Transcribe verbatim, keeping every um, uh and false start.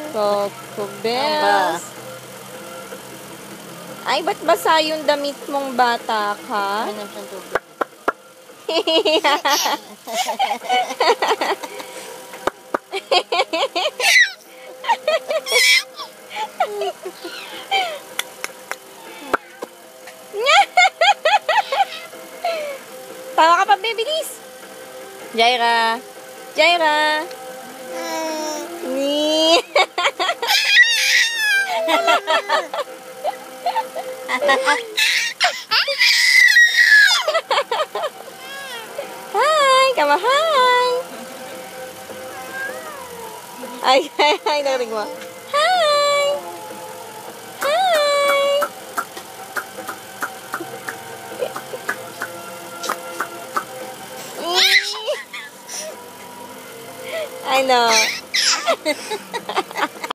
Coco Bells. Ay, ba't basa yung damit mong bata ka? Minum siyang tubig. Tawa ka pa, bibilis. Jaira. Jaira. Ni. Hi, kama hi. Ay, ay, ay, narinig mo. Hi. Hi. I know.